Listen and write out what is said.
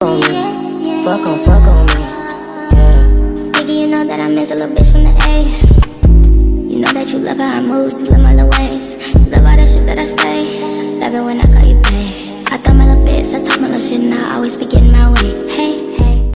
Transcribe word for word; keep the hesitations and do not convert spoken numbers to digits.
on me, fuck on, fuck on me, yeah. Nigga, you know that I miss a little bitch from the A. You know that you love how I move, you love my little ways.